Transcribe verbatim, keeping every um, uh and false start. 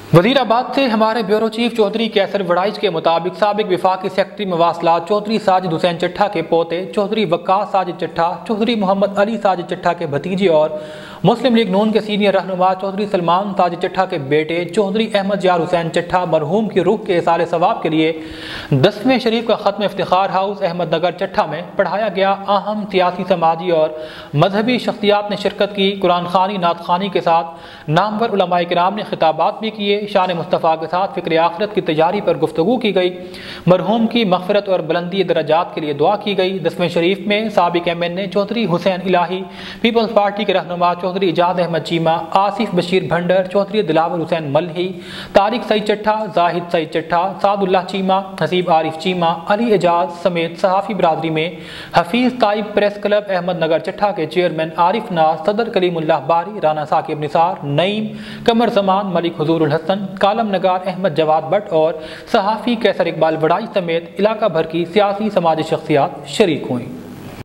وزیر آباد سے ہمارے بیورو چیف چودھری کیسر وڑائچ کے مطابق سابق وفاقی سیکرٹری مواصلات چودھری ساجد حسین چٹھا کے پوتے چودھری وقاص ساجد چٹھا، چودھری محمد علی ساجد چٹھا کے بھتیجے اور مسلم لیگ نون کے سینئر رہنما چودھری سلمان ساجد چٹھا کے بیٹے چودھری احمد یار حسین چٹھا مرحوم کی روح کے ایصال ثواب کے لیے دسویں شریف کا ختم افتخار ہاؤس احمد نگر چٹھا میں پڑھایا گیا۔ اہم سیاسی، سماجی اور مذہبی شخصیات نے شرکت کی۔ قرآن خوانی، نعت خوانی کے ساتھ نامور علماء کرام نے خطابات بھی کیے۔ شان مصطفیٰ کے ساتھ فکر آخرت کی تیاری پر گفتگو کی گئی۔ مرحوم کی مغفرت اور بلندی درجات کے لیے دعا کی گئی۔ دسویں شریف میں سابق M N A Chaudhry Hussain Elahi, Peoples party کے رہنما چودھری اجاز احمد چیمہ، آصف بشیر بھنڈر، چودھری دلاور حسین ملہی، طارق سعید چٹھا، زاہد سعید چٹھا، سعد اللہ چیمہ، حسیب عارف چیمہ، علی اجاز سمیت صحافی برادری میں حفیظ طائب پریس کلب احمد نگر چٹھا کے چیئرمین عارف ناز، صدر کلیم اللہ باری، رانا ثاقب نثار، نعیم، قمر زمان، ملک حضور الحسن، کالم نگار احمد جواد بٹ اور صحافی کیسر اقبال وڑائچ سمیت علاقہ بھر کی سیاسی سماجی شخصیات شریک ہوئیں۔